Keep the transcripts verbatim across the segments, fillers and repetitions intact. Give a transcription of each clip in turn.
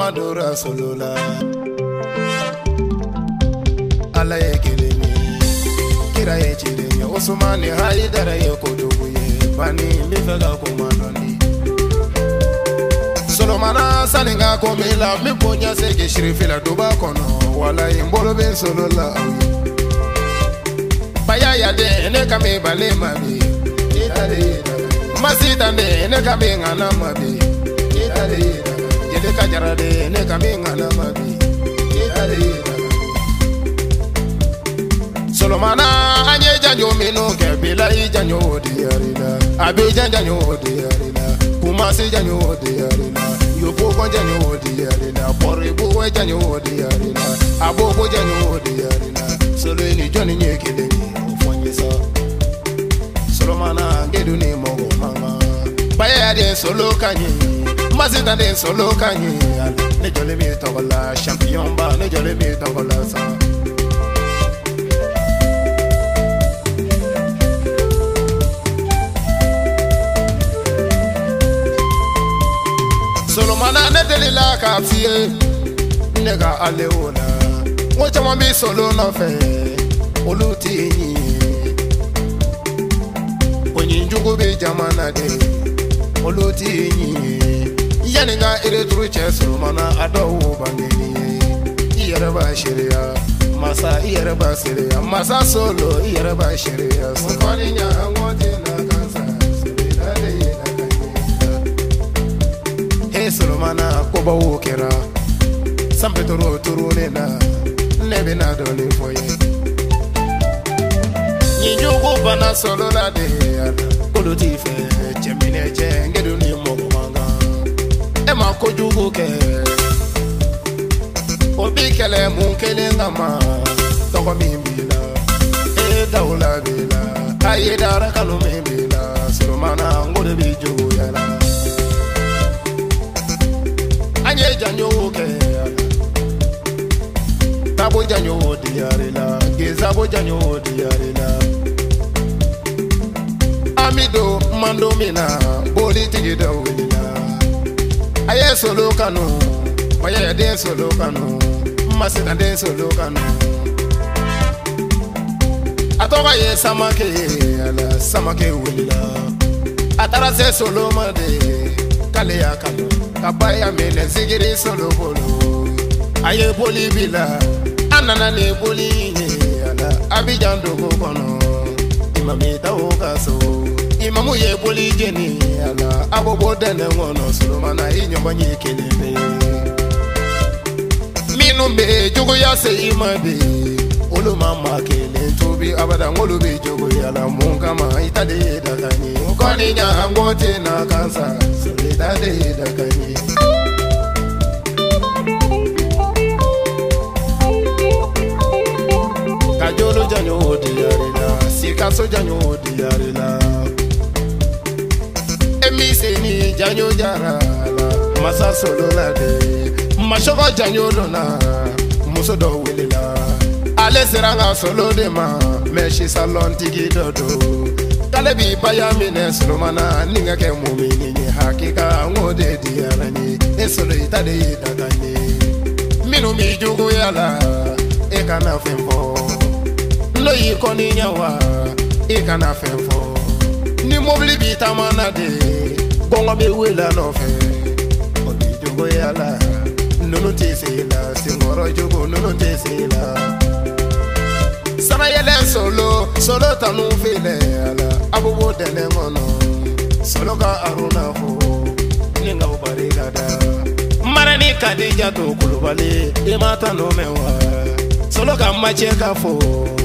Muhammadu Rasulullah Allah ye keleni kira ye chidenya Usmani Haidara ye koduguye bani mifega kumandoni Solomana salinga komila miponya seke shirifila duba kono wala imbolo ben solola Baya ya de ne kame bale mabi Itade Masita de ne kame ngana mabi Itade Yede kajara de ne kame ngana mabi Itade Solomana anye janyo mino ke bila i janyo diyarila Abi janyo diyarila Kumasi janyo diyarila Yopo janyo diyarila Poribu janyo diyarila Abobo janyo diyarila Solo ni joni nye kideni Ufonyesa Solomana ngedu ni mogo mama Baya de solo kanyi Masita de solo kanyi Ne jole mi tokola Champion ba ne jole mi tokola sa Solomana ne delila ka fie Nega aleona Wacha mambi solo na fe Oluti nyi Onyi njugu bi jamana de Oluti nyi Yani nga ire truche Solomana adawu bangeni Iyaraba shiria Masa iyaraba siria Masa solo iyaraba shiria Mkwani nya angote na kansa Sibida de na Hey Solomana koba wokera Sampe toro toro nena Nebe na doni foye Nyinjugu bana solo la de Kolo tife Chemine che ngedu ni mogo manga Ema kojugu ke Obi kele munkele ngama Toko mimbila E daula bila Aye dara kalu mimbila Solomana ngode bijugu yala Anye janyo ke Tabo janyo diyarela Gezabo janyo diyarela Amido mando mina Boli tigida wilila Aye solo kanu Waya de solo kanu Masita de solo kanu Atoka ye samake Ala samake wilila Atara se solo made Kale ya kanu Kabaya mene zigiri solo bolo Aye boli bila Anana ne boli nye Ala Abidjan dogo kono Imami ta okaso Imamu ye boli jeni Ala Abobo dene ngono Solomana inyomba nye kelebe Minumbe jogo ya se imabe Olu mama kele Tobi abada ngolu be jogo ya la Mungama itade dakani Mkoni nya angote na kansa Solidade dakani Kajolo janyo diyarela Sikaso janyo diyarela Emise ni janyo jarala Masa solo la de Mashoko janyo dona Muso do wilila Ale seranga solo de ma Meshi salon tigi dodo Kalebi baya mine Solomana Ninga ke mumini ni hakika Ngode diyarani Esolo itade idagani Minu mi jugu yala Eka na femfo Lo yi koni nyawa Eka na femfo Ni mobili bita manade Gongo be wela no fe Obi jugu yala Nunu tisila Singoro jugu nunu tisila Sana yele solo Solo tanu file ala Abubu dene ngono Solo ka aruna fo Ninga ubari gada Marani kadija to kulubali Imata no mewa Solo ka macheka fo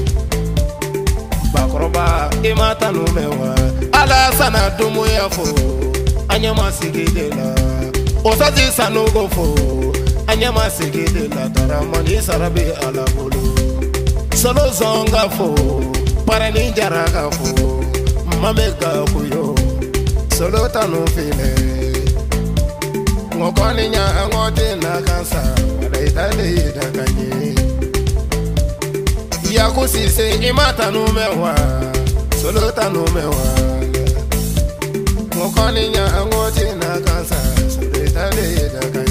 Bakroba imata no mewa Ala sana dumu ya fo Anyama sigidela Osati sanogo fo Anyama sigidela Taramani sarabi ala bolo Solo zonga fo Parani jaraga fo Mameka kuyo Solo tanu file Ngokoni nya ngote na kansa Wada itale idakanye Yaku sise imata numewa Solo tanu mewa Ngokoni nya ngote na kansa Solo itale idakanye